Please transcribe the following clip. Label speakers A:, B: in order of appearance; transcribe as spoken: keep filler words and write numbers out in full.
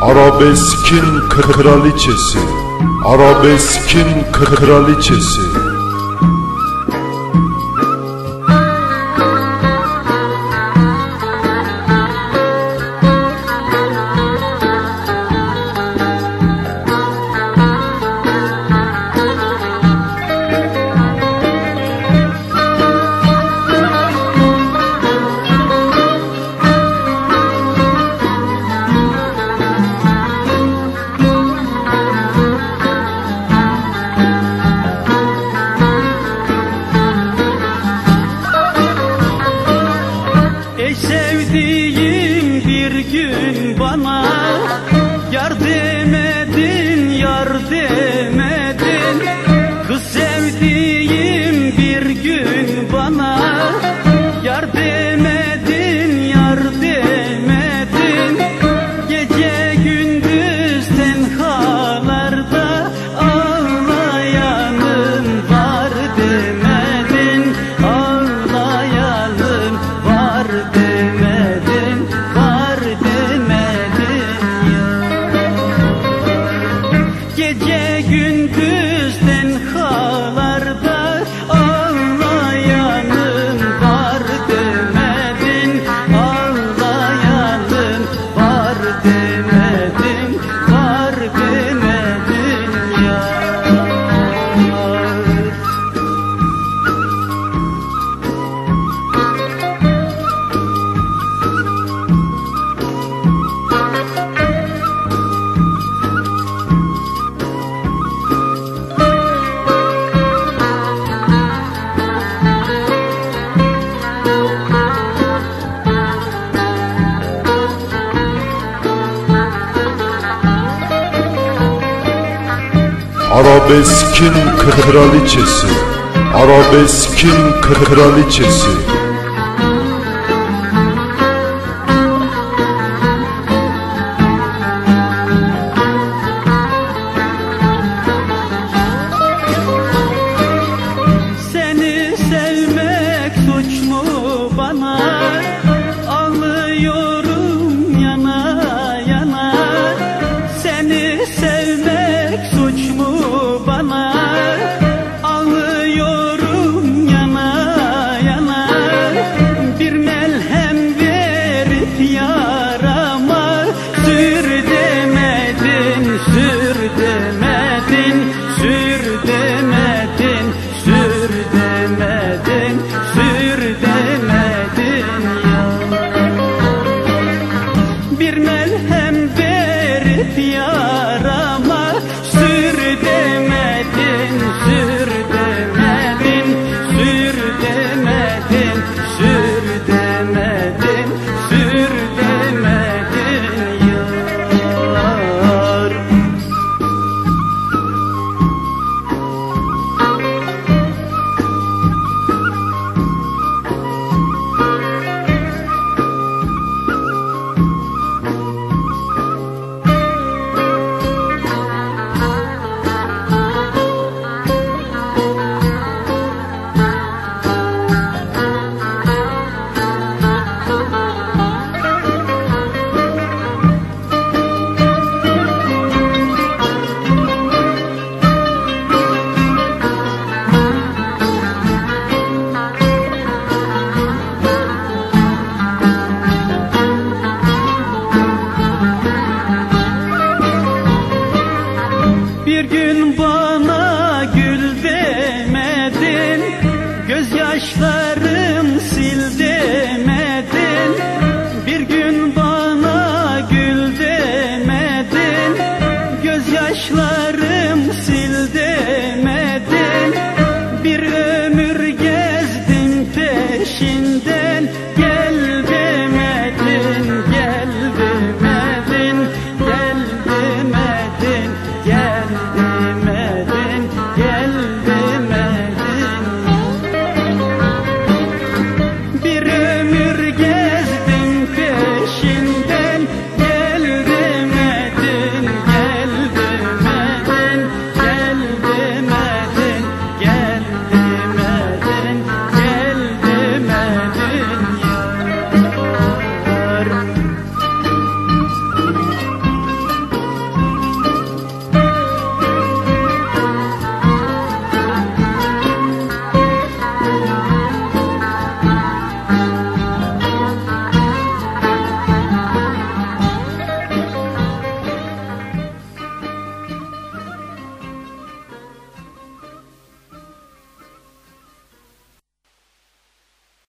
A: Arabeskin kraliçesi, arabeskin kraliçesi.
B: Sevdiğim bir gün bana yar demedin, yar demedin. Kız sevdiğim bir gün bana yar demedin, yar demedin. Gece gündüz tenhalarda ağlayanım var demedin, ağlayanım var demedin. Gece gündüz tenhalarda ağlayanım var demedin, ağlayanım var demedin, var demedin yar.
A: Arabeskin kraliçesi, arabeskin kraliçesi.
B: Seni sevmek suç mu bana? Ağlıyorum yana yana. Seni sevmek suç mu bana? Ağlıyorum yana yana. Bir melhem verip yarama sür demedin, sür demedin, sür demedin, sür demedin, sür demedin ya. Bir melhem verip yarama sür demedin, sür demedin, sür demedin, sür demedin, sür demedin yar. Bir gün bana gül demedin, gözyaşlarım sil demedin. Bir gün bana gül demedin, gözyaşlarım sil demedin. Bir ömür gezdim peşinden, gel